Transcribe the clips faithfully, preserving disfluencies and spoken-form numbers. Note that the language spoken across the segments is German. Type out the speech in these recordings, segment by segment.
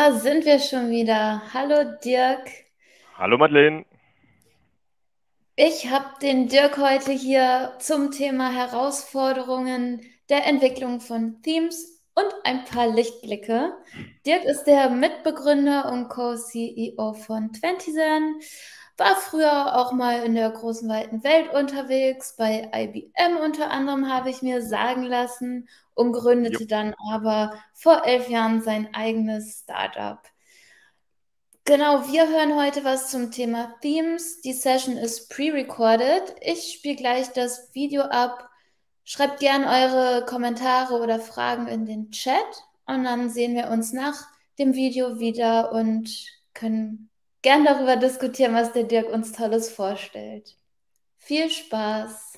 Da sind wir schon wieder. Hallo Dirk. Hallo Madeleine. Ich habe den Dirk heute hier zum Thema Herausforderungen der Entwicklung von Themes und ein paar Lichtblicke. Dirk ist der Mitbegründer und Co-C E O von twenty-seven, war früher auch mal in der großen weiten Welt unterwegs, bei I B M unter anderem habe ich mir sagen lassen und Jo. gründete dann aber vor elf Jahren sein eigenes Startup. Genau, wir hören heute was zum Thema Themes. Die Session ist pre-recorded. Ich spiele gleich das Video ab. Schreibt gern eure Kommentare oder Fragen in den Chat und dann sehen wir uns nach dem Video wieder und können gern darüber diskutieren, was der Dirk uns Tolles vorstellt. Viel Spaß!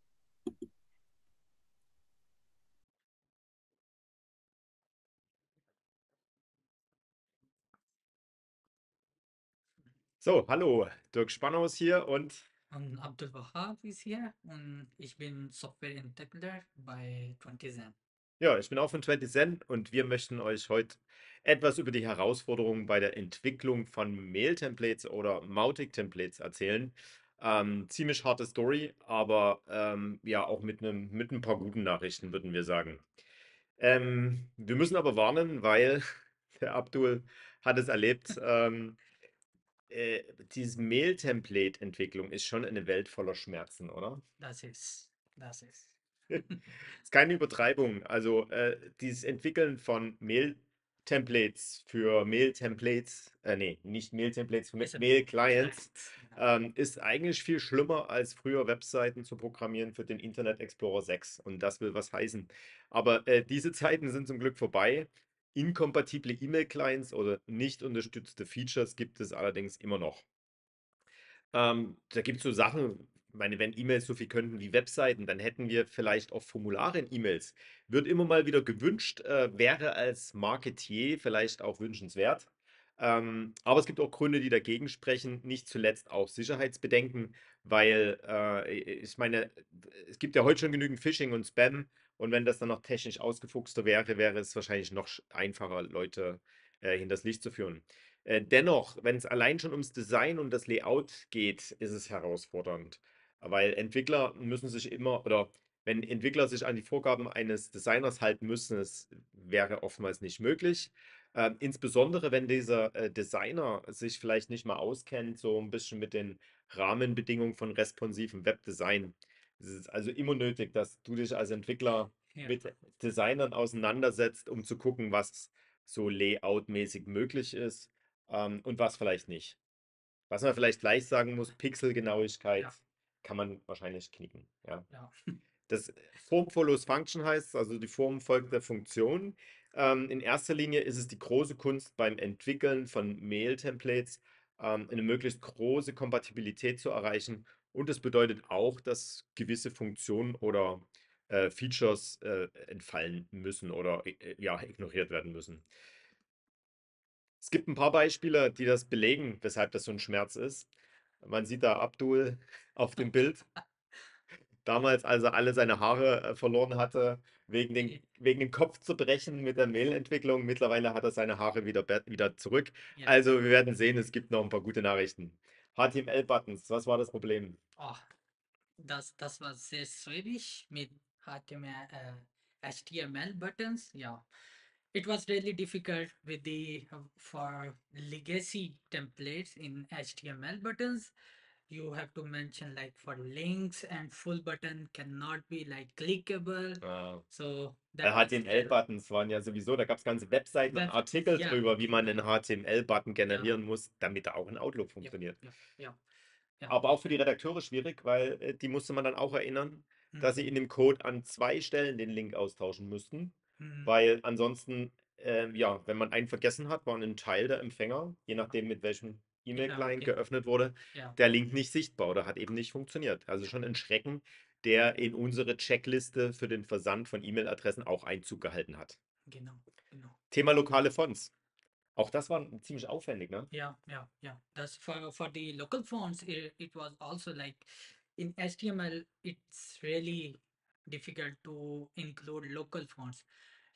So, hallo, Dirk Spannhaus hier und Und Abdul Wahab ist hier und ich bin Softwareentwickler bei twenty-seven. ja, ich bin auch von twenty-seven und wir möchten euch heute etwas über die Herausforderungen bei der Entwicklung von Mail-Templates oder Mautic-Templates erzählen. Ähm, ziemlich harte Story, aber ähm, ja, auch mit einem, mit ein paar guten Nachrichten, würden wir sagen. Ähm, wir müssen aber warnen, weil der Abdul hat es erlebt. Ähm, äh, diese Mail-Template-Entwicklung ist schon eine Welt voller Schmerzen, oder? Das ist, das ist. Ist keine Übertreibung. Also äh, dieses Entwickeln von Mail-Templates für Mail-Templates, äh, nee, nicht Mail-Templates, für Ma- It's a Mail-Clients, client, genau. ähm, ist eigentlich viel schlimmer als früher Webseiten zu programmieren für den Internet Explorer sechs. Und das will was heißen. Aber äh, diese Zeiten sind zum Glück vorbei. Inkompatible E-Mail-Clients oder nicht unterstützte Features gibt es allerdings immer noch. Ähm, da gibt es so Sachen, ich meine, wenn E-Mails so viel könnten wie Webseiten, dann hätten wir vielleicht auch Formulare in E-Mails. Wird immer mal wieder gewünscht, äh, wäre als Marketier vielleicht auch wünschenswert. Ähm, aber es gibt auch Gründe, die dagegen sprechen, nicht zuletzt auch Sicherheitsbedenken, weil äh, ich meine, es gibt ja heute schon genügend Phishing und Spam und wenn das dann noch technisch ausgefuchster wäre, wäre es wahrscheinlich noch sch- einfacher, Leute äh, hinters Licht zu führen. Äh, dennoch, wenn es allein schon ums Design und das Layout geht, ist es herausfordernd. Weil Entwickler müssen sich immer, oder wenn Entwickler sich an die Vorgaben eines Designers halten müssen, das wäre oftmals nicht möglich. Ähm, insbesondere wenn dieser äh, Designer sich vielleicht nicht mal auskennt, so ein bisschen mit den Rahmenbedingungen von responsivem Webdesign. Es ist also immer nötig, dass du dich als Entwickler Ja, mit Designern auseinandersetzt, um zu gucken, was so layoutmäßig möglich ist ähm, und was vielleicht nicht. Was man vielleicht gleich sagen muss, Pixelgenauigkeit ja, kann man wahrscheinlich knicken. Ja. ja, Das Form follows Function heißt, also die Form folgt der Funktion. Ähm, in erster Linie ist es die große Kunst beim Entwickeln von Mail-Templates, ähm, eine möglichst große Kompatibilität zu erreichen. Und das bedeutet auch, dass gewisse Funktionen oder äh, Features äh, entfallen müssen oder äh, ja, ignoriert werden müssen. Es gibt ein paar Beispiele, die das belegen, weshalb das so ein Schmerz ist. Man sieht da Abdul auf dem Bild. Damals, als er alle seine Haare äh, verloren hatte, wegen den, I- wegen den Kopf zu brechen mit der Mail-Entwicklung. Mittlerweile hat er seine Haare wieder, be- wieder zurück. ja. Also wir werden sehen, es gibt noch ein paar gute Nachrichten. H T M L-Buttons, was war das Problem? Oh, das, das war sehr schwierig mit H T M L, äh, H T M L buttons. Ja, it was really difficult with the uh, for legacy templates in H T M L buttons. You have to mention like for links and full button cannot be like clickable. Äh, So that was H T M L-Buttons waren ja sowieso, da gab es ganze Webseiten und web. Artikel Yeah, drüber, wie man einen H T M L-Button yeah, generieren muss, damit er auch in Outlook yeah, funktioniert. yeah, yeah, yeah. Aber auch für die Redakteure schwierig, weil äh, die musste man dann auch erinnern, dass Mm, sie in dem Code an zwei Stellen den Link austauschen müssten, mm, weil ansonsten, äh, ja, wenn man einen vergessen hat, war ein Teil der Empfänger, je nachdem mit welchem yeah, E-Mail-Client yeah, geöffnet wurde, yeah, der Link nicht sichtbar oder hat eben nicht funktioniert. Also yeah. schon ein Schrecken, der in unsere Checkliste für den Versand von E-Mail-Adressen auch Einzug gehalten hat. Genau, genau. Thema lokale Fonts. Auch das war ziemlich aufwendig, ne? Yeah, yeah, yeah. That's for for the local fonts. It, it was also like in H T M L. It's really difficult to include local fonts.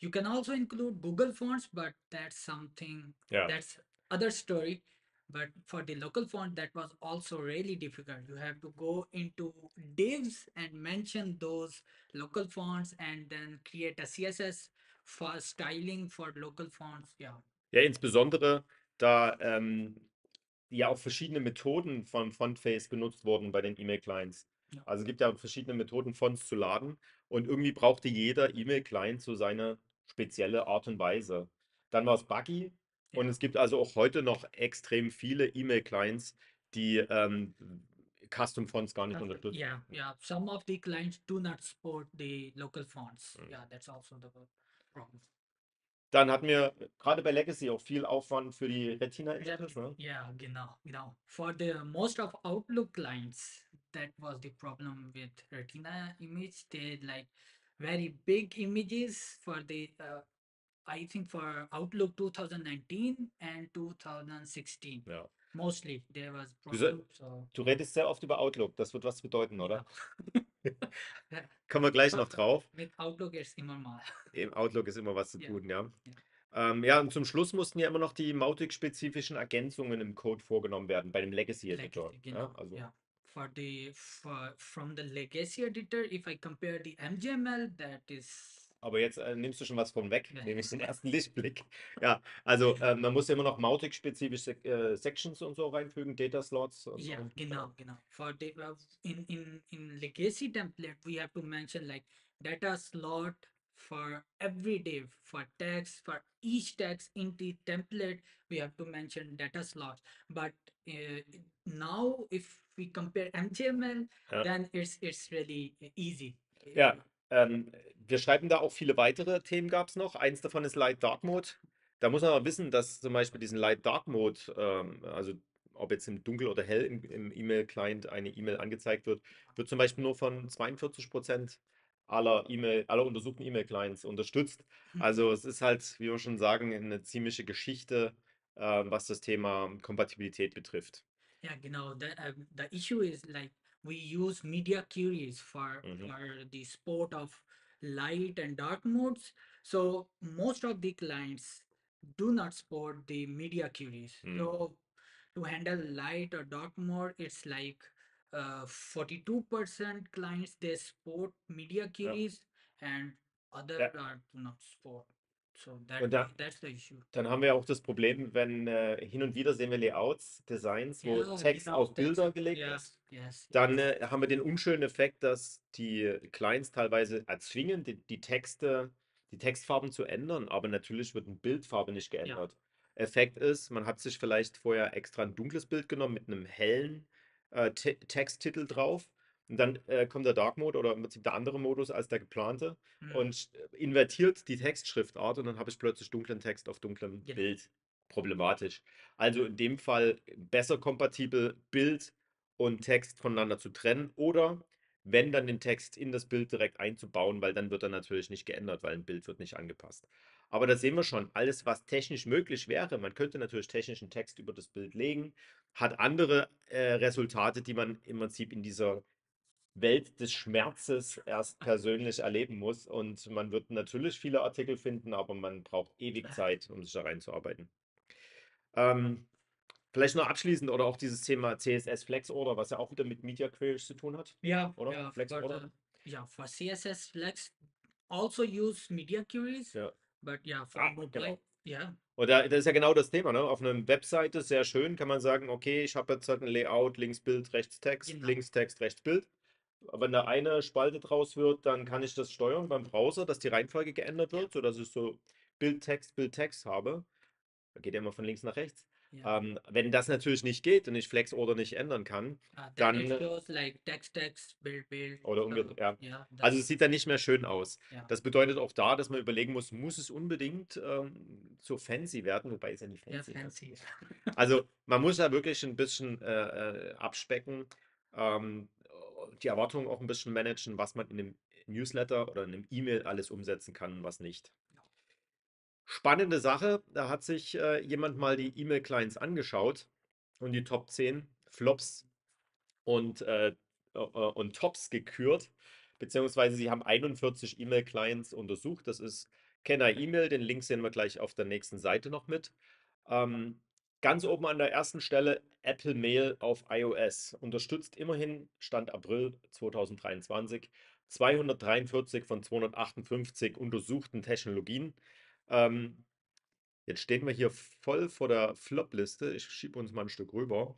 You can also include Google fonts, but that's something Ja. that's other story. But for the local font, that was also really difficult. You have to go into divs and mention those local fonts and then create a C S S for styling for local fonts. Yeah. Ja, insbesondere da ähm, ja auch verschiedene Methoden von Fontface genutzt wurden bei den E-Mail-Clients. Ja. Also es gibt ja verschiedene Methoden, Fonts zu laden und irgendwie brauchte jeder E-Mail-Client so seine spezielle Art und Weise. Dann war es buggy und Yeah. es gibt also auch heute noch extrem viele E-Mail-Clients, die ähm, Custom-Fonts gar nicht Custom- unterstützen. Yeah, yeah. Some of the clients do not support the local fonts. Mm. Yeah, that's also the problem. Dann hatten wir gerade bei Legacy auch viel Aufwand für die Retina Yeah, Images, ne? yeah, genau, genau. For the most of Outlook clients, that was the problem with Retina image. They like very big images for the uh, I think for Outlook twenty nineteen and twenty sixteen. Ja. Mostly there was Du, so- problem. So du redest sehr oft über Outlook, das wird was bedeuten, oder? yeah. Kommen wir gleich noch drauf. With Outlook it's immer mal. Im Outlook ist immer was zu Ja. tun, ja. Ja. Ähm, ja, und zum Schluss mussten ja immer noch die Mautic-spezifischen Ergänzungen im Code vorgenommen werden bei dem Legacy-Editor. Legacy, Ja, genau. also, Yeah. For the for from the legacy editor, if I compare the M G M L, that is aber jetzt äh, nimmst du schon was von weg, Ja. nämlich den ersten Lichtblick. Ja, also äh, man muss ja immer noch Mautic-spezifische äh, Sections und so reinfügen, Data-Slots. Und, yeah, und, genau, ja. genau. For the uh, in in in legacy template, we have to mention like data slot for every div, for text, for each text in the template, we have to mention data slots. But uh, now, if we compare M G M L, Ja. then it's it's really easy. Ja, ähm, wir schreiben da auch viele weitere Themen gab es noch. Eins davon ist Light Dark Mode. Da muss man aber wissen, dass zum Beispiel diesen Light Dark Mode, ähm, also ob jetzt im Dunkel oder hell im, im E-Mail-Client eine E-Mail angezeigt wird, wird zum Beispiel nur von zweiundvierzig Prozent aller E-Mail, aller untersuchten E-Mail-Clients unterstützt. Also es ist halt, wie wir schon sagen, eine ziemliche Geschichte, äh, was das Thema Kompatibilität betrifft. Yeah, genau. The uh, the issue is like we use media queries for Mhm. for the sport of light and dark modes. So most of the clients do not support the media queries. Mm. So to handle light or dark mode, it's like uh, forty-two percent clients they support media queries and other Ja. are do not support. So that Und da, that's the issue. dann haben wir auch das Problem, wenn äh, hin und wieder sehen wir Layouts, Designs, wo Yeah, Text genau, auf that's Bilder it. gelegt Yeah, ist. yes, Dann yes. äh, haben wir den unschönen Effekt, dass die Clients teilweise erzwingen, die, die Texte, die Textfarben zu ändern, aber natürlich wird eine Bildfarbe nicht Ja. geändert. Effekt ist, man hat sich vielleicht vorher extra ein dunkles Bild genommen mit einem hellen äh, Te Texttitel drauf. Und dann äh, kommt der Dark Mode oder im Prinzip der andere Modus als der geplante Mm. und invertiert die Textschriftart und dann habe ich plötzlich dunklen Text auf dunklem Genau. Bild. Problematisch. Also in dem Fall besser kompatibel Bild und Text voneinander zu trennen oder wenn dann den Text in das Bild direkt einzubauen, weil dann wird er natürlich nicht geändert, weil ein Bild wird nicht angepasst. Aber da sehen wir schon, alles, was technisch möglich wäre, man könnte natürlich technischen Text über das Bild legen, hat andere äh, Resultate, die man im Prinzip in dieser Welt des Schmerzes erst persönlich erleben muss. Und man wird natürlich viele Artikel finden, aber man braucht ewig Zeit, um sich da reinzuarbeiten. Ähm, vielleicht noch abschließend oder auch dieses Thema C S S Flex Order, was ja auch wieder mit Media Queries zu tun hat, Yeah, oder? yeah, Flex for Order. the yeah, for C S S Flex also use media queries, Ja. but yeah, for Ah, mobile, genau. yeah, Und da, das ist ja genau das Thema, ne? Auf einer Webseite sehr schön kann man sagen, okay, ich habe jetzt halt ein Layout, links Bild, rechts Text, Genau. links Text, rechts Bild. Aber wenn da eine Spalte draus wird, dann kann ich das steuern beim Browser, dass die Reihenfolge geändert Ja. wird, sodass ich so Bild, Text, Bild, Text habe. Da geht ja immer von links nach rechts. yeah. Ähm, wenn das natürlich nicht geht und ich Flex Order nicht ändern kann, Uh, then dann, it shows like text, text, build, build. oder So, umgekehrt, ja. yeah, Also that's, es sieht dann nicht mehr schön aus. ja. Das bedeutet auch da, dass man überlegen muss, muss es unbedingt ähm, so fancy werden, wobei es ja nicht Yeah, fancy ist. fancy. Also man muss da wirklich ein bisschen äh, äh, abspecken, ähm, die Erwartungen auch ein bisschen managen, was man in einem Newsletter oder in einem E-Mail alles umsetzen kann und was nicht. Spannende Sache, da hat sich äh, jemand mal die E-Mail-Clients angeschaut und die Top zehn Flops und, äh, äh, und Tops gekürt, beziehungsweise sie haben einundvierzig E-Mail-Clients untersucht. Das ist Kenner E-Mail, den Link sehen wir gleich auf der nächsten Seite noch mit. Ähm, ganz oben an der ersten Stelle Apple Mail auf iOS. Unterstützt immerhin, Stand April zweitausenddreiundzwanzig, zweihundertdreiundvierzig von zweihundertachtundfünfzig untersuchten Technologien. Ähm, jetzt stehen wir hier voll vor der Flop-Liste. Ich schiebe uns mal ein Stück rüber.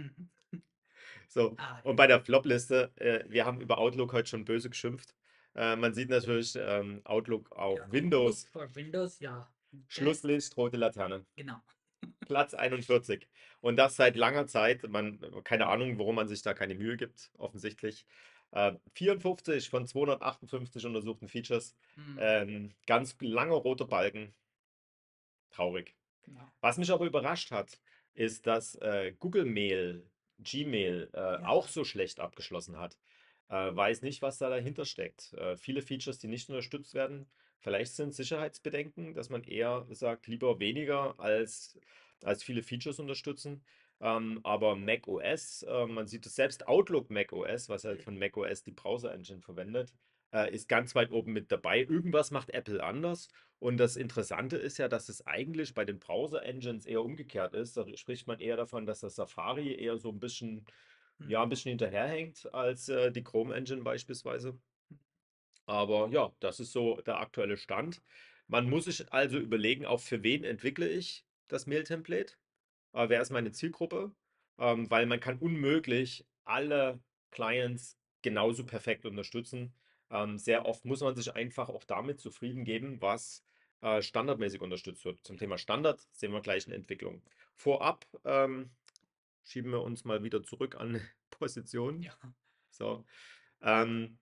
So, Ah, und bei der Flop-Liste, äh, wir haben über Outlook heute schon böse geschimpft. Äh, man sieht natürlich ähm, Outlook auf yeah, Outlook Windows, for Windows, yeah, that, Schlusslicht, rote Laterne. genau. Platz einundvierzig. Und das seit langer Zeit. Man, keine Ahnung, warum man sich da keine Mühe gibt, offensichtlich. Äh, vierundfünfzig von zweihundertachtundfünfzig untersuchten Features. Mm, Ähm, ganz langer roter Balken. Traurig. no. Was mich aber überrascht hat, ist, dass äh, Google Mail, Gmail äh, auch Yeah, so schlecht abgeschlossen hat. Äh, weiß nicht, was da dahinter steckt. Äh, viele Features, die nicht unterstützt werden. Vielleicht sind Sicherheitsbedenken, dass man eher sagt, lieber weniger als, als viele Features unterstützen. Ähm, aber macOS, äh, man sieht es selbst, Outlook macOS, was halt von macOS die Browser-Engine verwendet, äh, ist ganz weit oben mit dabei. Irgendwas macht Apple anders. Und das Interessante ist ja, dass es eigentlich bei den Browser-Engines eher umgekehrt ist. Da spricht man eher davon, dass das Safari eher so ein bisschen, ja, ein mm, bisschen hinterherhängt als äh, die Chrome-Engine beispielsweise. Aber ja, das ist so der aktuelle Stand. Man muss sich also überlegen, auch für wen entwickle ich das Mail-Template? Äh, wer ist meine Zielgruppe? Ähm, weil man kann unmöglich alle Clients genauso perfekt unterstützen. Ähm, sehr oft muss man sich einfach auch damit zufrieden geben, was äh, standardmäßig unterstützt wird. Zum yeah, Thema Standard sehen wir gleich eine Entwicklung. Vorab ähm, schieben wir uns mal wieder zurück an Position. yeah, So. Ähm,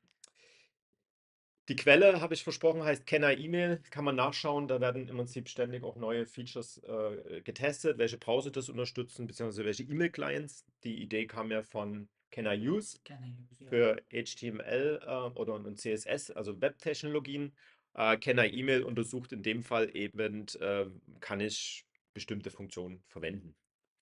die Quelle, habe ich versprochen, heißt Kenner E-Mail. Kann man nachschauen. Da werden im Prinzip ständig auch neue Features äh, getestet, welche Browser das unterstützen, beziehungsweise welche E-Mail-Clients. Die Idee kam ja von Kenner Use can I use, yeah, für H T M L äh, oder und C S S, also Web-Technologien. Äh, Kenner E-Mail untersucht in dem Fall eben, äh, kann ich bestimmte Funktionen verwenden.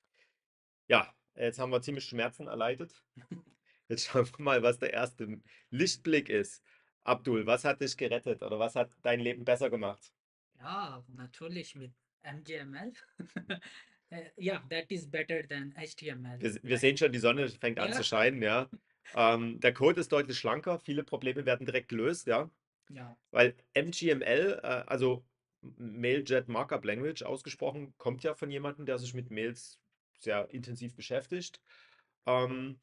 Ja, jetzt haben wir ziemlich Schmerzen erleidet. Jetzt schauen wir mal, was der erste Lichtblick ist. Abdul, was hat dich gerettet oder was hat dein Leben besser gemacht? ja, natürlich mit M G M L. Uh, yeah, that is better than H T M L. Wir, wir Like, sehen schon, die Sonne fängt an zu yeah, scheinen, ja. Ähm, der Code ist deutlich schlanker, viele Probleme werden direkt gelöst, ja. yeah, Weil M G M L, äh, also Mailjet Markup Language ausgesprochen, kommt ja von jemandem, der sich mit Mails sehr intensiv beschäftigt. Ähm,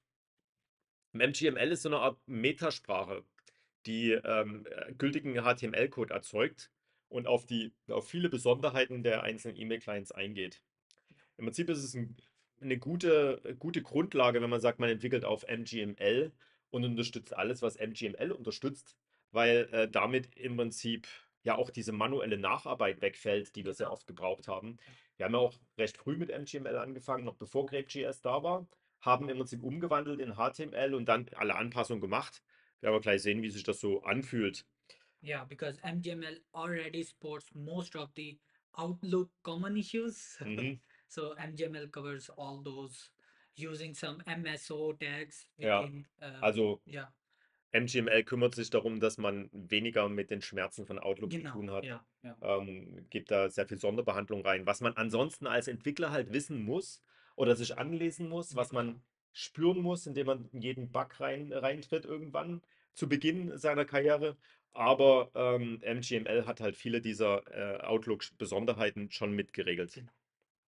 M G M L ist so eine Art Metasprache, die ähm, äh, gültigen H T M L-Code erzeugt und auf die, auf viele Besonderheiten der einzelnen E-Mail-Clients eingeht. Im Prinzip ist es ein, eine gute, gute Grundlage, wenn man sagt, man entwickelt auf M G M L und unterstützt alles, was M G M L unterstützt, weil äh, damit im Prinzip ja auch diese manuelle Nacharbeit wegfällt, die wir sehr genau. oft gebraucht haben. Yeah, Wir haben ja auch recht früh mit M G M L angefangen, noch bevor Grape.js da war, haben im Prinzip umgewandelt in H T M L und dann alle Anpassungen gemacht. Wir aber gleich sehen, wie sich das so anfühlt. yeah, because M G M L already supports most of the Outlook common issues. Mhm. So M G M L covers all those using some M S O tags Ja, within, uh, also yeah, M G M L kümmert sich darum, dass man weniger mit den Schmerzen von Outlook zu genau, tun hat. yeah, yeah, Ähm, gibt da sehr viel Sonderbehandlung rein. Was man ansonsten als Entwickler halt wissen muss oder sich anlesen muss, was genau. man spüren muss, indem man in jeden Bug rein, reintritt irgendwann zu Beginn seiner Karriere. Aber ähm, M G M L hat halt viele dieser äh, Outlook-Besonderheiten schon mitgeregelt. Genau.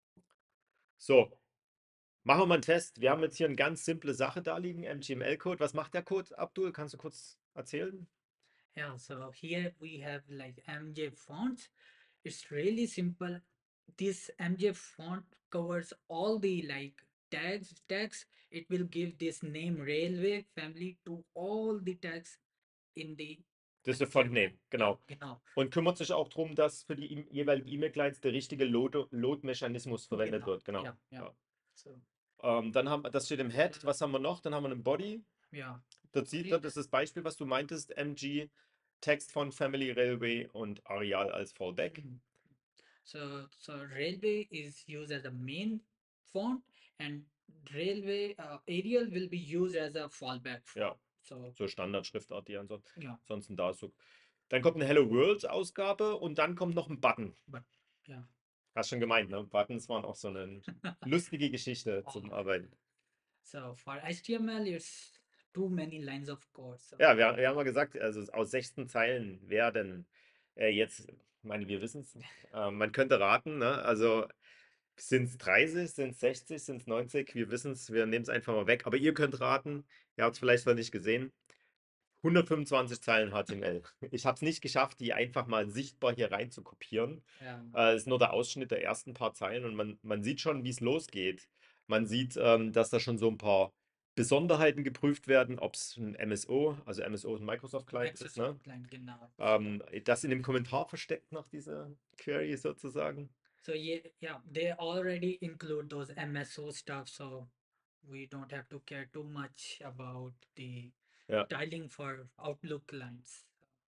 So, machen wir mal einen Test. Wir haben jetzt hier eine ganz simple Sache da liegen, M G M L-Code. Was macht der Code, Abdul? Kannst du kurz erzählen? Yeah, so here we have like M J fonts. It's really simple. This M J font covers all the like tags tags. It will give this name railway family to all the tags in the Das ist der M G M L. Font-Name, Yeah, genau. genau, Und kümmert sich auch darum, dass für die e- jeweiligen E-Mail-Clients der richtige Load- Load-Mechanismus verwendet genau. wird. Genau. Yeah, yeah. Ja. So Ähm, dann haben das steht im Head. Was haben wir noch? Dann haben wir einen Body. yeah, Dort sieht body. man, das ist das Beispiel, was du meintest, M G, Text von Family Railway und Areal als Fallback. Mhm. So so railway is used as a main font, and railway uh, Arial will be used as a fallback font. Ja, So so Standardschriftart, die ansonsten, yeah, ansonsten da ist. So. Dann kommt eine Hello World-Ausgabe und dann kommt noch ein Button. but yeah. Hast schon gemeint, ne? Buttons waren auch so eine lustige Geschichte zum Oh. Arbeiten. So for H T M L, it's too many lines of code. So Ja, wir, wir haben mal gesagt, also aus sechzehn Zeilen werden äh, jetzt, ich meine, wir wissen es, äh, man könnte raten, ne? Also sind es dreißig, sind es sechzig, sind es neunzig? Wir wissen es, wir nehmen es einfach mal weg. Aber ihr könnt raten, ihr habt es vielleicht noch nicht gesehen, hundertfünfundzwanzig Zeilen H T M L. Ich habe es nicht geschafft, die einfach mal sichtbar hier rein zu kopieren. yeah. Äh, ist nur der Ausschnitt der ersten paar Zeilen und man, man sieht schon, wie es losgeht. Man sieht, ähm, dass da schon so ein paar Besonderheiten geprüft werden, ob es ein M S O, also M S O ist ein Microsoft-Client ist, ne? Microsoft Client, genau. Ähm, das in dem Kommentar versteckt noch diese Query sozusagen. So yeah, yeah, they already include those M S O stuff, so we don't have to care too much about the Ja. styling for Outlook clients.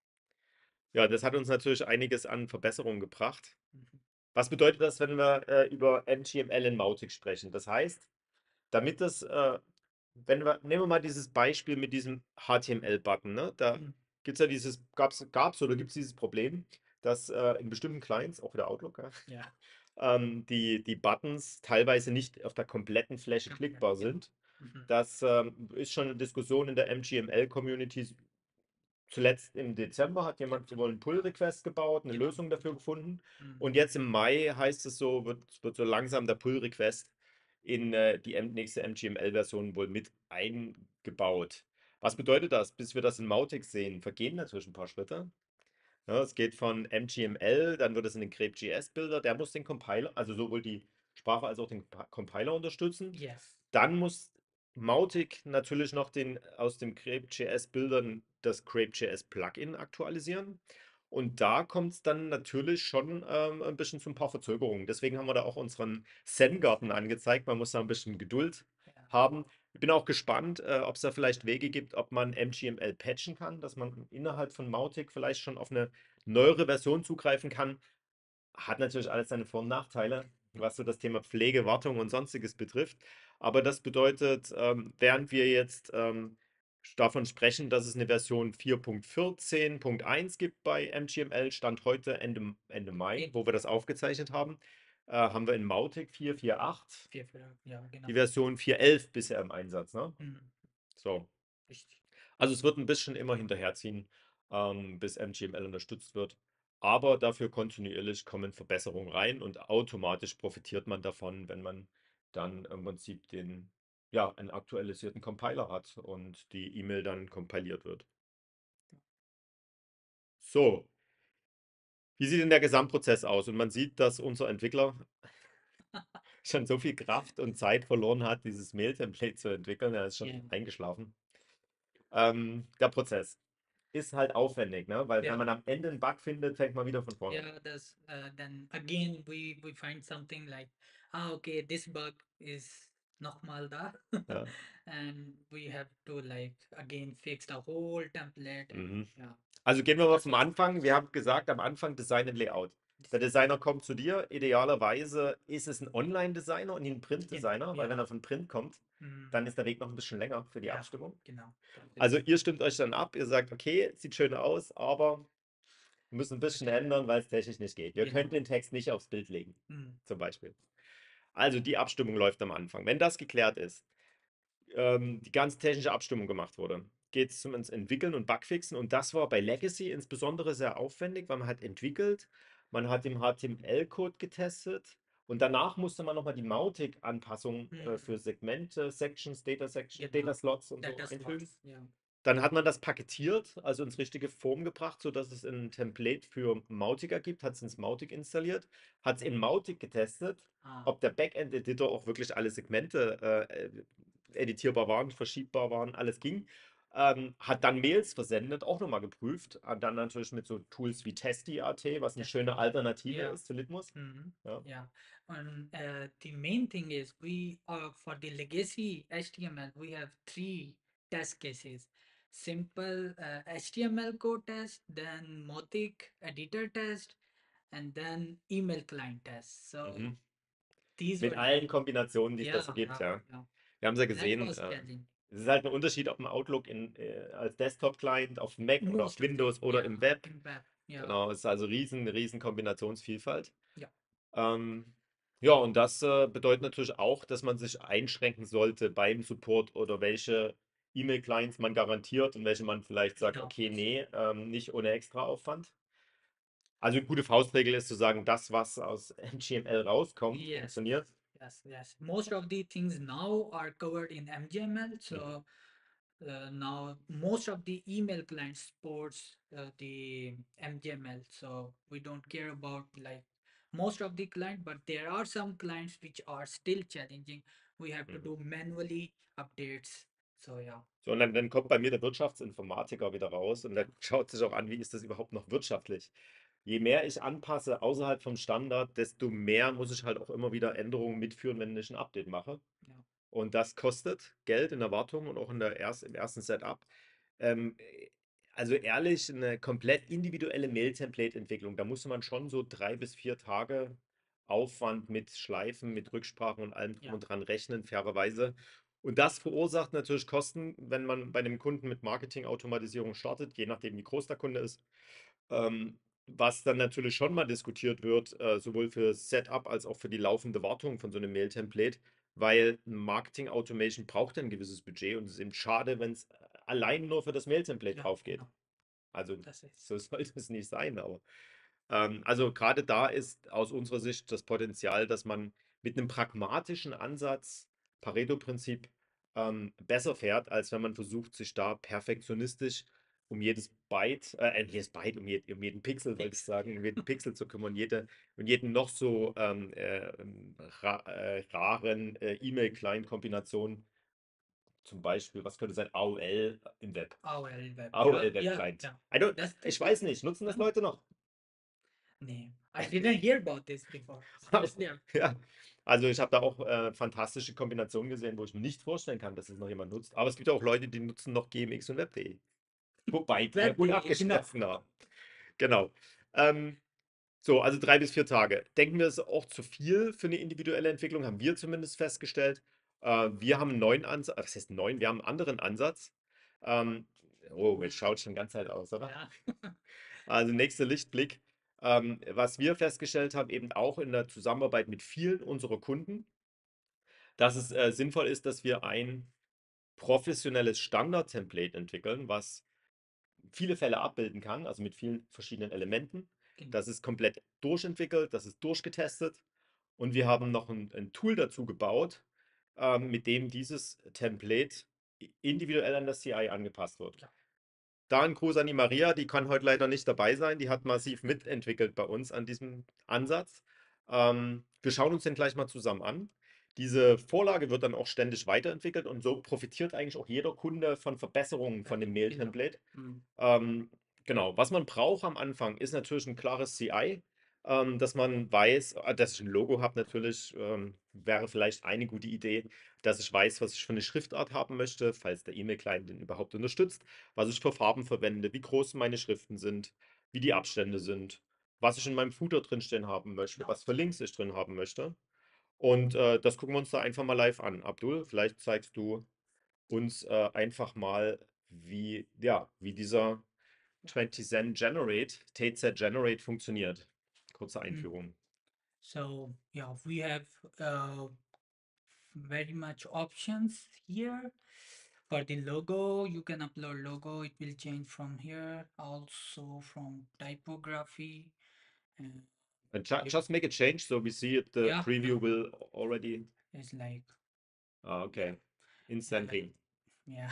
Ja, das hat uns natürlich einiges an Verbesserungen gebracht. Mhm. Was bedeutet das, wenn wir äh, über M G M L in Mautic sprechen? Das heißt, damit das, äh, wenn wir, nehmen wir mal dieses Beispiel mit diesem H T M L-Button, ne? Da Mhm. gibt es ja dieses, gab's, gab's oder gibt es dieses Problem, dass äh, in bestimmten Clients, auch wieder Outlook, ja, Yeah, ähm, die, die Buttons teilweise nicht auf der kompletten Fläche complete, klickbar genau. sind. Mhm. Das ähm, ist schon eine Diskussion in der M G M L-Community. Zuletzt im Dezember hat jemand wohl einen Pull-Request gebaut, eine Genau. Lösung dafür gefunden. Mhm. Und jetzt im Mai heißt es so, wird, wird so langsam der Pull-Request in äh, die M nächste M G M L-Version wohl mit eingebaut. Was bedeutet das? Bis wir das in Mautic sehen, vergehen natürlich ein paar Schritte. Ja, es geht von M G M L, dann wird es in den Grep.js-Bilder, der muss den Compiler, also sowohl die Sprache als auch den Comp- Compiler unterstützen. Yes. Dann muss Mautic natürlich noch den aus dem Grep.js-Bildern das Grep.js-Plugin aktualisieren. Und da kommt es dann natürlich schon ähm, ein bisschen zu ein paar Verzögerungen. Deswegen haben wir da auch unseren Zen-Garten angezeigt. Man muss da ein bisschen Geduld Yeah. haben. Ich bin auch gespannt, äh, ob es da vielleicht Wege gibt, ob man M G M L patchen kann, dass man innerhalb von Mautic vielleicht schon auf eine neuere Version zugreifen kann. Hat natürlich alles seine Vor- und Nachteile, was so das Thema Pflege, Wartung und sonstiges betrifft. Aber das bedeutet, ähm, während wir jetzt ähm, davon sprechen, dass es eine Version vier Punkt vierzehn Punkt eins gibt bei M G M L, Stand heute Ende, Ende Mai, In wo wir das aufgezeichnet haben, äh, haben wir in Mautic vier Punkt acht, vier, vier, ja, genau. die Version vier Punkt elf bisher im Einsatz. Ne? Mhm. So. Richtig. Also es wird ein bisschen immer hinterherziehen, ähm, bis M G M L unterstützt wird. Aber dafür kontinuierlich kommen Verbesserungen rein und automatisch profitiert man davon, wenn man dann im Prinzip den, ja, einen aktualisierten Compiler hat und die E-Mail dann kompiliert wird. So, wie sieht denn der Gesamtprozess aus? Und man sieht, dass unser Entwickler schon so viel Kraft und Zeit verloren hat, dieses Mail-Template zu entwickeln. Er ist schon Yeah. eingeschlafen. Ähm, der Prozess ist halt aufwendig, ne? Weil wenn Yeah. man am Ende einen Bug findet, fängt man wieder von vorne an. Yeah, that's uh, then again we we find something like, ah, okay, this bug is nochmal da, Ja. and we have to like again fix the whole template. And, Mhm. yeah, Also gehen wir mal that's vom was Anfang. Wir haben gesagt, am Anfang Design und Layout. Der Designer kommt zu dir. Idealerweise ist es ein Online-Designer und nicht ein in Print-Designer, weil wenn yeah. er von Print kommt, Mm, dann ist der Weg noch ein bisschen länger für die yeah, Abstimmung. genau. Totally. Also ihr stimmt euch dann ab, ihr sagt, okay, sieht schön aus, aber wir müssen ein bisschen Okay. ändern, weil es technisch nicht geht. Wir Genau. können den Text nicht aufs Bild legen, Mm, zum Beispiel. Also die Abstimmung läuft am Anfang. Wenn das geklärt ist, ähm, die ganze technische Abstimmung gemacht wurde, geht es zum ins Entwickeln und Bugfixen. Und das war bei Legacy insbesondere sehr aufwendig, weil man hat entwickelt, man hat den H T M L-Code getestet und danach musste man nochmal die Mautic-Anpassung äh, mm, für Segmente, Sections, Data, Section, genau. Data Slots und so That is einfügen. lots. Yeah. Dann hat man das paketiert, also ins richtige Form gebracht, sodass es ein Template für Mautic ergibt, hat es ins Mautic installiert, hat es in Mautic getestet, Ah, ob der Backend-Editor auch wirklich alle Segmente äh, editierbar waren, verschiebbar waren, alles ging. Ähm, hat dann Mails versendet, auch nochmal geprüft. Und dann natürlich mit so Tools wie Testy Punkt A T, was eine Testy. schöne Alternative Yeah. ist zu Litmus. Mhm. Ja. Yeah, and uh, the main thing is we are for the legacy H T M L we have three test cases: simple uh, H T M L code test, then Mautic editor test, and then email client test. So Mhm. these Mit were allen Kombinationen, die es da yeah so gibt, yeah ja. yeah Wir haben es ja that gesehen, was äh, challenging. Es ist halt ein Unterschied, ob ein Outlook in, äh, als Desktop-Client auf Mac oder auf Most of the, Windows oder im yeah, Web. in web, yeah, Genau, es ist also riesen, riesen Kombinationsvielfalt. yeah, Ähm, ja, und das äh, bedeutet natürlich auch, dass man sich einschränken sollte beim Support oder welche E-Mail-Clients man garantiert und welche man vielleicht sagt, yeah, okay, nee, ähm, nicht ohne extra Aufwand. Also eine gute Faustregel ist zu sagen, das, was aus M G M L rauskommt, yes, funktioniert. yes, yes. Most of the things now are covered in M G M L, Mhm. so uh, now most of the email clients supports uh, the M G M L, so we don't care about like most of the client, but there are some clients which are still challenging. We have to Mhm. do manually updates. So yeah, So, und dann, dann kommt bei mir der Wirtschaftsinformatiker wieder raus und yeah, dann schaut sich auch an, wie ist das überhaupt noch wirtschaftlich. Je mehr ich anpasse außerhalb vom Standard, desto mehr muss ich halt auch immer wieder Änderungen mitführen, wenn ich ein Update mache. yeah, Und das kostet Geld in der Wartung und auch in der erst, im ersten Setup. Ähm, also ehrlich, eine komplett individuelle Mail-Template-Entwicklung, da musste man schon so drei bis vier Tage Aufwand mit Schleifen, mit Rücksprachen und allem drum yeah, und dran rechnen, fairerweise. Und das verursacht natürlich Kosten, wenn man bei einem Kunden mit Marketing-Automatisierung startet, je nachdem, wie groß der Kunde ist. Ähm, was dann natürlich schon mal diskutiert wird, äh, sowohl für Setup als auch für die laufende Wartung von so einem Mail-Template, weil Marketing Automation braucht ja ein gewisses Budget und es ist eben schade, wenn es allein nur für das Mail-Template yeah, drauf geht. yeah. Also That's it. so sollte es nicht sein, aber ähm, also gerade da ist aus unserer Sicht das Potenzial, dass man mit einem pragmatischen Ansatz, Pareto-Prinzip, ähm, besser fährt, als wenn man versucht, sich da perfektionistisch um jedes Byte, äh, jedes Byte, um, je, um jeden Pixel, wollte ich Fix. sagen, um jeden Pixel zu kümmern, jede, und jeden noch so ähm, äh, ähm, ra äh, raren äh, E-Mail-Client-Kombination, zum Beispiel, was könnte sein, A O L im Web, Oh well, web. Yeah, A O L Web yeah, Client. yeah. I don't, That's the ich weiß nicht, nutzen das no, Leute noch? name. I didn't hear about this before. Seriously, I'm- Ja, also ich habe da auch äh, fantastische Kombinationen gesehen, wo ich mir nicht vorstellen kann, dass es noch jemand nutzt. Aber es gibt auch Leute, die nutzen noch G M X und Web.de. Wobei die ja web. wohl Genau. abgeschlossen haben. Genau. Ähm, so, also drei bis vier Tage. Denken wir, es ist auch zu viel für eine individuelle Entwicklung, haben wir zumindest festgestellt. Äh, wir haben einen neuen Ansatz, was heißt neuen? Wir haben einen anderen Ansatz. Ähm, oh, jetzt schaut schon ganz halt aus, oder? Yeah. Also nächster Lichtblick. Ähm, was wir festgestellt haben, eben auch in der Zusammenarbeit mit vielen unserer Kunden, dass es äh, sinnvoll ist, dass wir ein professionelles Standard-Template entwickeln, was viele Fälle abbilden kann, also mit vielen verschiedenen Elementen. Genau. Das ist komplett durchentwickelt, das ist durchgetestet und wir haben noch ein, ein Tool dazu gebaut, ähm, mit dem dieses Template individuell an das C I angepasst wird. Ja. Da ein Gruß an die Maria, die kann heute leider nicht dabei sein. Die hat massiv mitentwickelt bei uns an diesem Ansatz. Ähm, wir schauen uns den gleich mal zusammen an. Diese Vorlage wird dann auch ständig weiterentwickelt und so profitiert eigentlich auch jeder Kunde von Verbesserungen von dem Genau. Mail-Template. Mm. Ähm, genau, was man braucht am Anfang ist natürlich ein klares C I, ähm, dass man weiß, äh, dass ich ein Logo habe natürlich, ähm, wäre vielleicht eine gute Idee, dass ich weiß, was ich für eine Schriftart haben möchte, falls der E-Mail-Client den überhaupt unterstützt, was ich für Farben verwende, wie groß meine Schriften sind, wie die Abstände sind, was ich in meinem Footer drinstehen haben möchte, Genau. was für Links ich drin haben möchte. Und äh, das gucken wir uns da einfach mal live an. Abdul, vielleicht zeigst du uns äh, einfach mal, wie, ja, wie dieser Ja. zwanzig Zen Generate, T Z Generate funktioniert. Kurze Mm. Einführung. So yeah, we have uh, very much options here. For the logo, you can upload logo. It will change from here. Also from typography. And And ju- you, just make a change so we see it. The yeah, yeah, preview will already. it's like Ah, yeah, okay. yeah, like Instantly. yeah,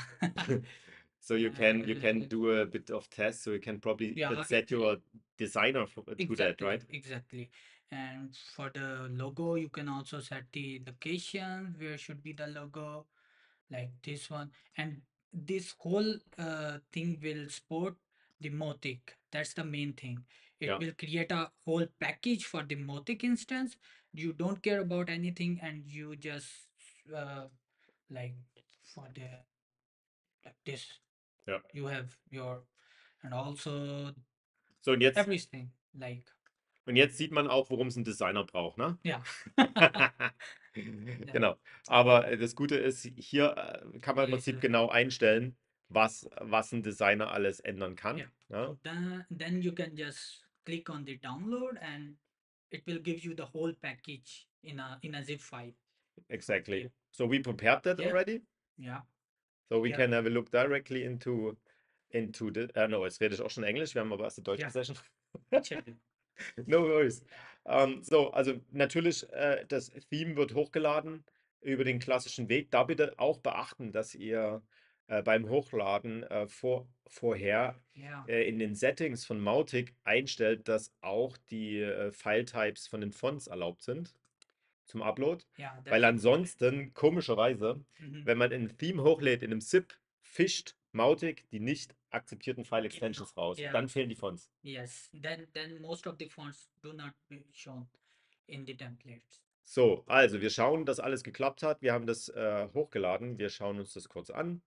So you can you can uh, do a bit of test. So you can probably yeah. uh, It, set your designer for, to that, exactly, right? exactly. And for the logo, you can also set the location where should be the logo, like this one. And this whole uh, thing will support the Mautic. That's the main thing. It Yeah. will create a whole package for the Mautic instance. You don't care about anything, and you just uh, like for the like this. Ja. You have your and also So und jetzt everything like und jetzt sieht man auch, worum es ein Designer braucht, ne? yeah. Genau. Aber äh, das Gute ist, hier äh, kann man im Hier ist, Prinzip äh, genau einstellen, was, was ein Designer alles ändern kann. Yeah. Ja? So then, then you can just click on the download and it will give you the whole package in a in a zip file. Exactly. Yeah. So we prepared that Yeah. already. Yeah. So we Yeah. can have a look directly into into the. Uh, no, jetzt rede ich auch schon Englisch. Wir haben aber erst die deutsche Yeah. Session. Check it. No worries. Ähm, so, also natürlich, äh, das Theme wird hochgeladen über den klassischen Weg. Da bitte auch beachten, dass ihr äh, beim Hochladen äh, vor, vorher Yeah. äh, in den Settings von Mautic einstellt, dass auch die äh, File-Types von den Fonts erlaubt sind zum Upload. Yeah. That's Weil important. ansonsten, komischerweise, Mhm. wenn man ein Theme hochlädt in einem ZIP, fischt Mautic die nicht akzeptierten File-Extensions raus. Yeah. Dann fehlen die Fonts. Yes. Then then most of the fonts do not be shown in the templates. So, also wir schauen, dass alles geklappt hat. Wir haben das äh, hochgeladen. Wir schauen uns das kurz an.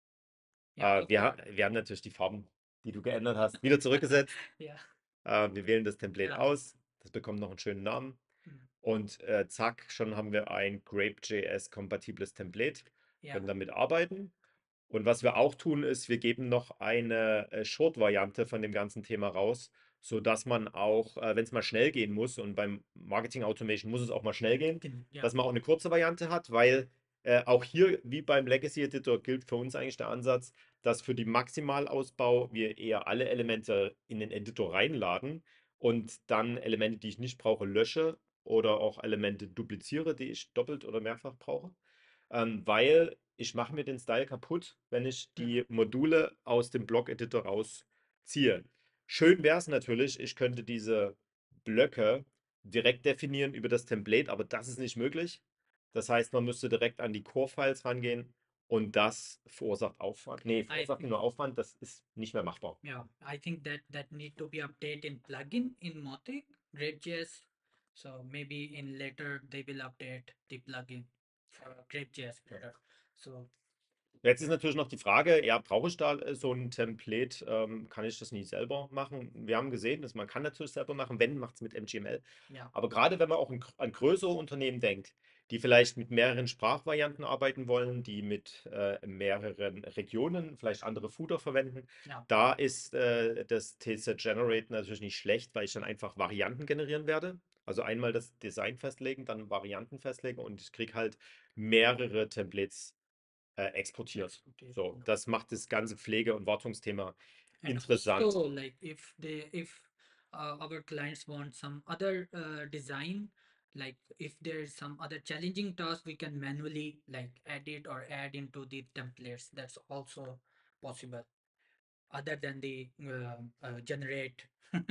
Ja, Äh, wir, okay. ha wir haben natürlich die Farben, die du geändert hast, wieder zurückgesetzt. Ja. Äh, wir wählen das Template Ja. aus. Das bekommt noch einen schönen Namen. Mhm. Und äh, zack, schon haben wir ein Grape.js-kompatibles Template. Ja. Können damit arbeiten. Und was wir auch tun, ist, wir geben noch eine äh, Short-Variante von dem ganzen Thema raus, sodass man auch, äh, wenn es mal schnell gehen muss, und beim Marketing Automation muss es auch mal schnell gehen, Gen- Ja. dass man auch eine kurze Variante hat, weil äh, auch hier, wie beim Legacy Editor, gilt für uns eigentlich der Ansatz, dass für die Maximalausbau wir eher alle Elemente in den Editor reinladen und dann Elemente, die ich nicht brauche, lösche oder auch Elemente dupliziere, die ich doppelt oder mehrfach brauche. Ähm, weil ich mache mir den Style kaputt, wenn ich die Module aus dem Block-Editor rausziehe. Schön wäre es natürlich, ich könnte diese Blöcke direkt definieren über das Template, aber das ist nicht möglich. Das heißt, man müsste direkt an die Core-Files rangehen und das verursacht Aufwand. Nee, I verursacht think, nur Aufwand, das ist nicht mehr machbar. yeah, I think that that need to be updated in plugin in Mautic, Grape.js. So maybe in later they will update the plugin for Grape.js better. So Jetzt ist natürlich noch die Frage, ja, brauche ich da äh, so ein Template? Ähm, kann ich das nicht selber machen? Wir haben gesehen, dass man kann natürlich selber machen, wenn, macht es mit M G M L. yeah, Aber gerade wenn man auch an, gr- an größere Unternehmen denkt, die vielleicht mit mehreren Sprachvarianten arbeiten wollen, die mit äh, mehreren Regionen vielleicht andere Footer verwenden, yeah, da ist äh, das T Z Generate natürlich nicht schlecht, weil ich dann einfach Varianten generieren werde. Also einmal das Design festlegen, dann Varianten festlegen und ich kriege halt mehrere Templates äh, exportiert. okay. So, das macht das ganze Pflege- und Wartungsthema And interessant. also, like if they if uh, our clients want some other uh, design, like if there's some other challenging task, we can manually like edit or add into the templates. That's also possible, other than the uh, uh, generate.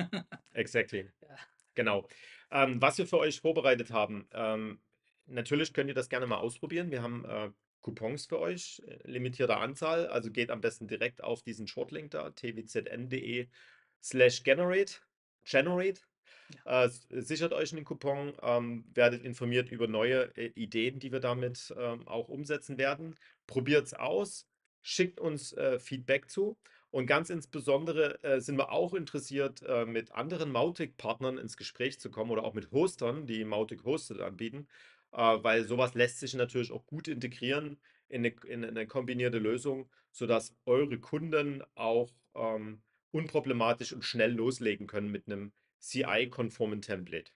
Exactly. Ja. Genau. Ähm, was wir für euch vorbereitet haben, ähm, natürlich könnt ihr das gerne mal ausprobieren. Wir haben äh, Coupons für euch, äh, limitierter Anzahl. Also geht am besten direkt auf diesen Shortlink da, twzn.de slash generate. Generate. Äh, s- sichert euch einen Coupon, ähm, werdet informiert über neue äh, Ideen, die wir damit ähm, auch umsetzen werden. Probiert es aus, schickt uns äh, Feedback zu. Und ganz insbesondere äh, sind wir auch interessiert, äh, mit anderen Mautic-Partnern ins Gespräch zu kommen oder auch mit Hostern, die Mautic Hosted anbieten, äh, weil sowas lässt sich natürlich auch gut integrieren in eine, in eine kombinierte Lösung, sodass eure Kunden auch ähm, unproblematisch und schnell loslegen können mit einem C I-konformen Template.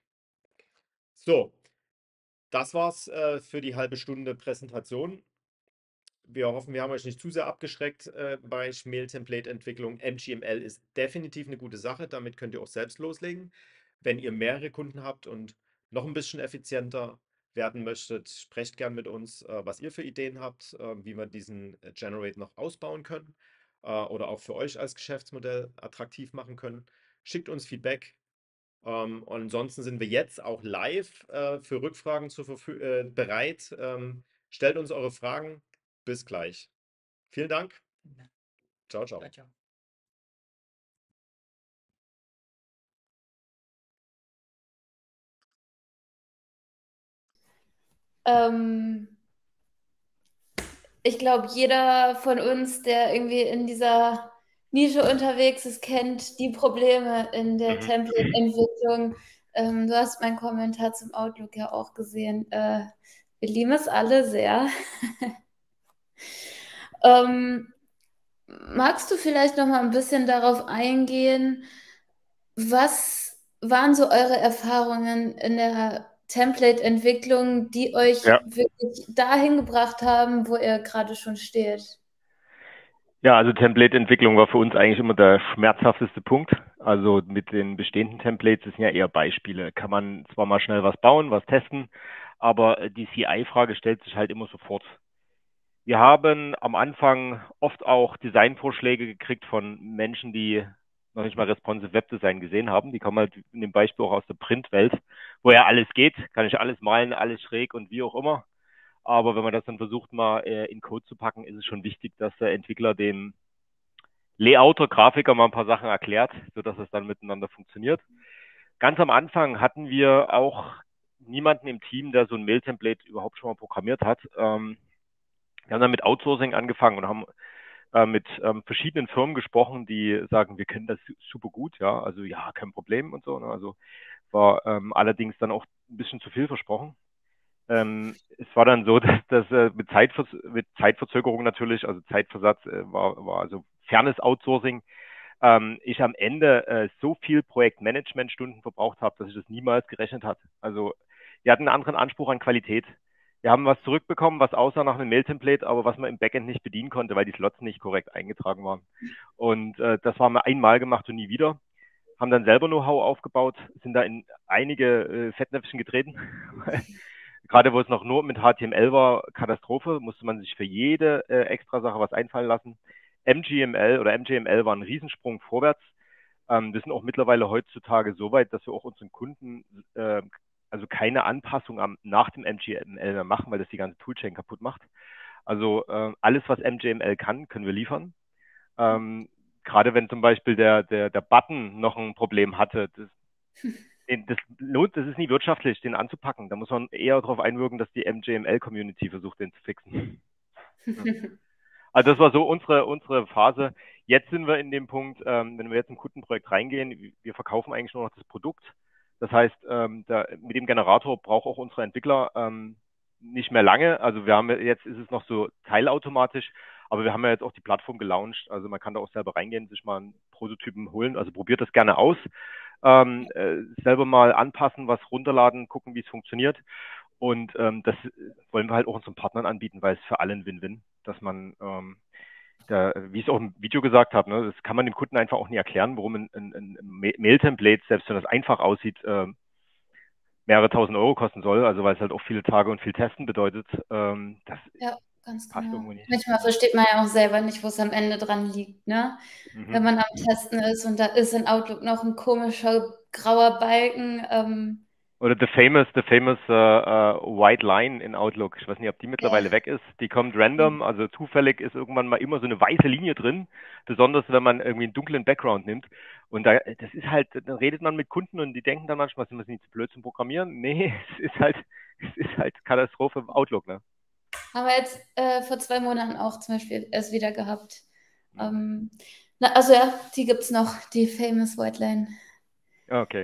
So, das war's äh, für die halbe Stunde Präsentation. Wir hoffen, wir haben euch nicht zu sehr abgeschreckt äh, bei Schmäh-Template-Entwicklung. M G M L ist definitiv eine gute Sache. Damit könnt ihr auch selbst loslegen. Wenn ihr mehrere Kunden habt und noch ein bisschen effizienter werden möchtet, sprecht gern mit uns, äh, was ihr für Ideen habt, äh, wie wir diesen äh, Generate noch ausbauen können äh, oder auch für euch als Geschäftsmodell attraktiv machen können. Schickt uns Feedback. Ähm, und ansonsten sind wir jetzt auch live äh, für Rückfragen zur Verfü äh, bereit. Ähm, stellt uns eure Fragen. Bis gleich. Vielen Dank. Ciao, ciao. Ciao, ciao. Ähm, ich glaube, jeder von uns, der irgendwie in dieser Nische unterwegs ist, kennt die Probleme in der Mhm. Template-Entwicklung. Ähm, du hast meinen Kommentar zum Outlook ja auch gesehen. Äh, Wir lieben es alle sehr. ähm, magst du vielleicht noch mal ein bisschen darauf eingehen, was waren so eure Erfahrungen in der Template-Entwicklung, die euch Ja. wirklich dahin gebracht haben, wo ihr gerade schon steht? Ja, also Template-Entwicklung war für uns eigentlich immer der schmerzhafteste Punkt. Also mit den bestehenden Templates, das sind ja eher Beispiele. Kann man zwar mal schnell was bauen, was testen, aber die C I-Frage stellt sich halt immer sofort. Wir haben am Anfang oft auch Designvorschläge gekriegt von Menschen, die noch nicht mal responsive Webdesign gesehen haben. Die kommen halt in dem Beispiel auch aus der Printwelt, wo ja alles geht, kann ich alles malen, alles schräg und wie auch immer. Aber wenn man das dann versucht, mal äh, in Code zu packen, ist es schon wichtig, dass der Entwickler dem Layouter, Grafiker mal ein paar Sachen erklärt, sodass es dann miteinander funktioniert. Ganz am Anfang hatten wir auch niemanden im Team, der so ein Mail-Template überhaupt schon mal programmiert hat. Ähm, wir haben dann mit Outsourcing angefangen und haben äh, mit ähm, verschiedenen Firmen gesprochen, die sagen, wir können das super gut, ja, also ja, kein Problem und so. Ne? Also war ähm, allerdings dann auch ein bisschen zu viel versprochen. Ähm, es war dann so, dass das äh, mit, Zeitver mit Zeitverzögerung natürlich, also Zeitversatz äh, war, war also fernes Outsourcing, ähm, ich am Ende äh, so viel Projektmanagementstunden verbraucht habe, dass ich das niemals gerechnet hatte. Also wir hatten einen anderen Anspruch an Qualität. Wir haben was zurückbekommen, was aussah nach einem Mail-Template, aber was man im Backend nicht bedienen konnte, weil die Slots nicht korrekt eingetragen waren. Und äh, das haben wir einmal gemacht und nie wieder. Haben dann selber Know-how aufgebaut, sind da in einige äh, Fettnäpfchen getreten. Gerade wo es noch nur mit H T M L war, Katastrophe, musste man sich für jede äh, extra Sache was einfallen lassen. M G M L oder M J M L war ein Riesensprung vorwärts. Ähm, wir sind auch mittlerweile heutzutage so weit, dass wir auch unseren Kunden äh, also keine Anpassung am, nach dem M G M L mehr machen, weil das die ganze Toolchain kaputt macht. Also äh, alles, was M J M L kann, können wir liefern. Ähm, gerade wenn zum Beispiel der, der, der Button noch ein Problem hatte, das, das lohnt, das ist nie wirtschaftlich, den anzupacken. Da muss man eher darauf einwirken, dass die M J M L-Community versucht, den zu fixen. Ja. Also das war so unsere, unsere Phase. Jetzt sind wir in dem Punkt, ähm, wenn wir jetzt im Kundenprojekt reingehen, wir verkaufen eigentlich nur noch das Produkt. Das heißt, ähm, da, mit dem Generator braucht auch unsere Entwickler ähm, nicht mehr lange. Also wir haben jetzt ist es noch so teilautomatisch, aber wir haben ja jetzt auch die Plattform gelauncht. Also man kann da auch selber reingehen, sich mal einen Prototypen holen. Also probiert das gerne aus. Ähm, äh, selber mal anpassen, was runterladen, gucken, wie es funktioniert. Und ähm, das wollen wir halt auch unseren Partnern anbieten, weil es für alle ein Win-Win, dass man, ähm, da, wie ich es auch im Video gesagt habe, ne, das kann man dem Kunden einfach auch nie erklären, warum ein, ein, ein Mail-Template, selbst wenn das einfach aussieht, äh, mehrere tausend Euro kosten soll, also weil es halt auch viele Tage und viel Testen bedeutet. Ähm, das Ja, ganz passt genau. irgendwo nicht. Manchmal versteht man ja auch selber nicht, wo es am Ende dran liegt, ne? Mhm. Wenn man am Testen ist und da ist in Outlook noch ein komischer grauer Balken. Ähm, Oder the famous, the famous uh, uh, White Line in Outlook. Ich weiß nicht, ob die mittlerweile Ja. weg ist. Die kommt random, also zufällig ist irgendwann mal immer so eine weiße Linie drin. Besonders wenn man irgendwie einen dunklen Background nimmt. Und da, das ist halt, dann redet man mit Kunden und die denken dann manchmal, sind wir nicht zu blöd zum Programmieren? Nee, es ist halt, es ist halt Katastrophe im Outlook, ne? Haben wir jetzt äh, vor zwei Monaten auch zum Beispiel erst wieder gehabt. Ähm, na, also ja, die gibt es noch, die famous White Line. Okay.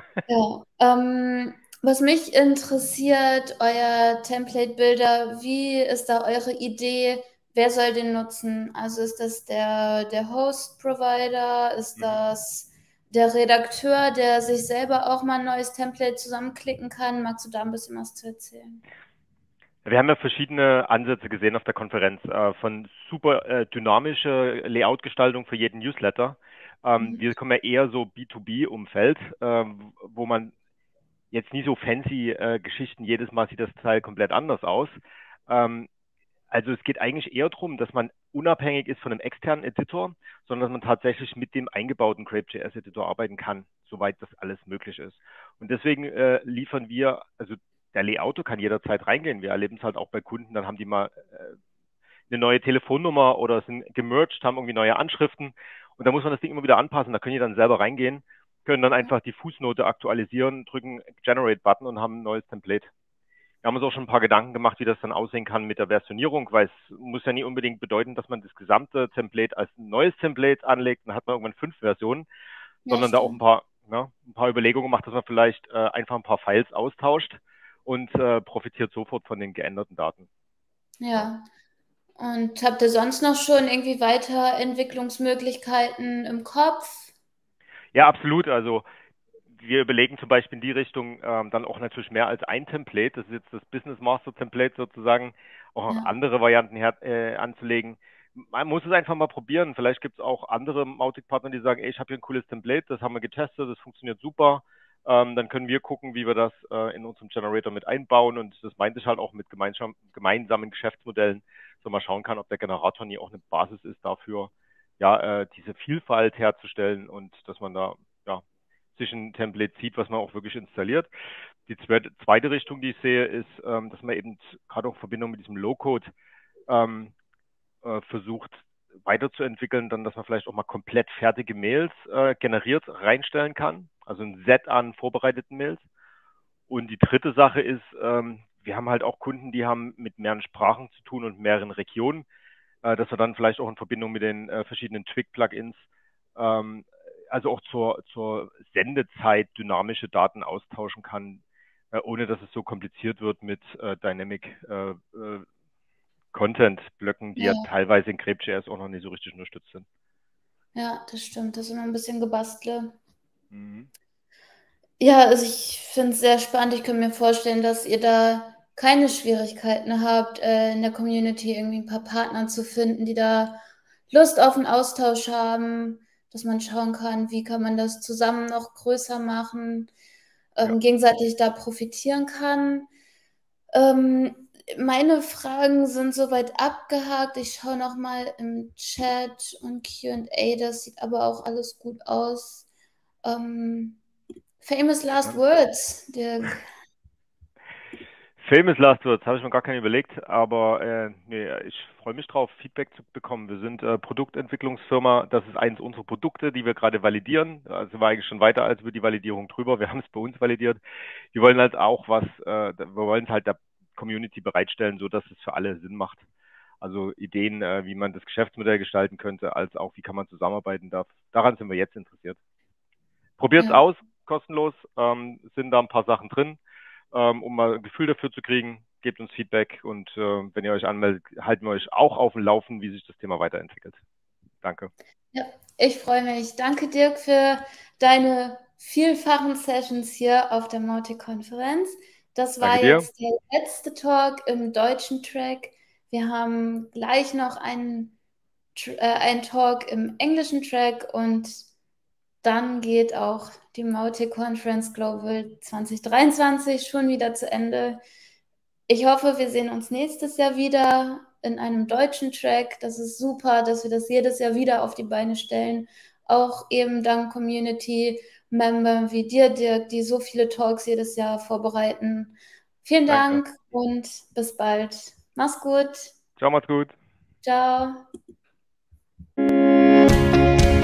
Ja, ähm, was mich interessiert, euer Template-Builder, wie ist da eure Idee? Wer soll den nutzen? Also ist das der, der Host-Provider? Ist Mhm. das der Redakteur, der sich selber auch mal ein neues Template zusammenklicken kann? Magst du da ein bisschen was zu erzählen? Wir haben ja verschiedene Ansätze gesehen auf der Konferenz, äh, von super äh, dynamische Layout-Gestaltung für jeden Newsletter. Ähm, Mhm. wir kommen ja eher so B zwei B-Umfeld, ähm, wo man jetzt nie so fancy äh, Geschichten, jedes Mal sieht das Teil komplett anders aus. Ähm, also es geht eigentlich eher darum, dass man unabhängig ist von einem externen Editor, sondern dass man tatsächlich mit dem eingebauten Grape.js-Editor arbeiten kann, soweit das alles möglich ist. Und deswegen äh, liefern wir, also der Layouter kann jederzeit reingehen. Wir erleben es halt auch bei Kunden, dann haben die mal äh, eine neue Telefonnummer oder sind gemerged, haben irgendwie neue Anschriften und da muss man das Ding immer wieder anpassen. Da können die dann selber reingehen, können dann einfach die Fußnote aktualisieren, drücken Generate-Button und haben ein neues Template. Wir haben uns auch schon ein paar Gedanken gemacht, wie das dann aussehen kann mit der Versionierung, weil es muss ja nie unbedingt bedeuten, dass man das gesamte Template als neues Template anlegt, dann hat man irgendwann fünf Versionen, Ja, sondern da auch stimmt. ein paar, ne, ein paar Überlegungen macht, dass man vielleicht äh, einfach ein paar Files austauscht und äh, profitiert sofort von den geänderten Daten. Ja. Und habt ihr sonst noch schon irgendwie Weiterentwicklungsmöglichkeiten im Kopf? Ja, absolut. Also wir überlegen zum Beispiel in die Richtung ähm, dann auch natürlich mehr als ein Template. Das ist jetzt das Business Master Template sozusagen, auch noch Ja. andere Varianten her äh, anzulegen. Man muss es einfach mal probieren. Vielleicht gibt es auch andere Mautic-Partner, die sagen, ey, ich habe hier ein cooles Template, das haben wir getestet, das funktioniert super. Ähm, dann können wir gucken, wie wir das äh, in unserem Generator mit einbauen. Und das meinte ich halt auch mit gemeinsam, gemeinsamen Geschäftsmodellen, so man schauen kann, ob der Generator nie auch eine Basis ist dafür, ja, äh, diese Vielfalt herzustellen und dass man da ja sich ein Template zieht, was man auch wirklich installiert. Die zweite, zweite Richtung, die ich sehe, ist, ähm, dass man eben gerade auch in Verbindung mit diesem Low-Code ähm, äh, versucht weiterzuentwickeln, dann, dass man vielleicht auch mal komplett fertige Mails äh, generiert reinstellen kann, also ein Set an vorbereiteten Mails. Und die dritte Sache ist, ähm, wir haben halt auch Kunden, die haben mit mehreren Sprachen zu tun und mehreren Regionen, äh, dass wir dann vielleicht auch in Verbindung mit den äh, verschiedenen Twig-Plugins, ähm, also auch zur, zur Sendezeit dynamische Daten austauschen kann, äh, ohne dass es so kompliziert wird mit äh, Dynamic äh, äh, Content-Blöcken, die ja Ja. teilweise in Grep.js auch noch nicht so richtig unterstützt sind. Ja, das stimmt. Das ist immer ein bisschen gebastelt. Mhm. Ja, also ich finde es sehr spannend. Ich kann mir vorstellen, dass ihr da keine Schwierigkeiten habt, äh, in der Community irgendwie ein paar Partner zu finden, die da Lust auf einen Austausch haben, dass man schauen kann, wie kann man das zusammen noch größer machen, ähm, Ja. gegenseitig da profitieren kann. Ähm, meine Fragen sind soweit abgehakt. Ich schaue noch mal im Chat und Q and A. Das sieht aber auch alles gut aus. Ähm, famous last Ja. words, Dirk. Famous Last Words, habe ich mir gar keine überlegt, aber äh, nee, ich freue mich drauf, Feedback zu bekommen. Wir sind äh, Produktentwicklungsfirma, das ist eines unserer Produkte, die wir gerade validieren. Also sind wir eigentlich schon weiter als über die Validierung drüber. Wir haben es bei uns validiert. Wir wollen halt auch was, äh, wir wollen es halt der Community bereitstellen, so dass es für alle Sinn macht. Also Ideen, äh, wie man das Geschäftsmodell gestalten könnte, als auch wie kann man zusammenarbeiten darf. Daran sind wir jetzt interessiert. Probiert's Ja. aus, kostenlos, ähm, sind da ein paar Sachen drin, ähm, um mal ein Gefühl dafür zu kriegen. Gebt uns Feedback und äh, wenn ihr euch anmeldet, halten wir euch auch auf dem Laufen, wie sich das Thema weiterentwickelt. Danke. Ja, ich freue mich. Danke, Dirk, für deine vielfachen Sessions hier auf der Mautic-Konferenz. Das war Danke dir. jetzt der letzte Talk im deutschen Track. Wir haben gleich noch einen, Tr- äh, einen Talk im englischen Track und dann geht auch die Mautic Conference Global zwanzig dreiundzwanzig schon wieder zu Ende. Ich hoffe, wir sehen uns nächstes Jahr wieder in einem deutschen Track. Das ist super, dass wir das jedes Jahr wieder auf die Beine stellen. Auch eben dank Community-Member wie dir, Dirk, die so viele Talks jedes Jahr vorbereiten. Vielen Danke. Dank und bis bald. Mach's gut. Ciao, macht's gut. Ciao.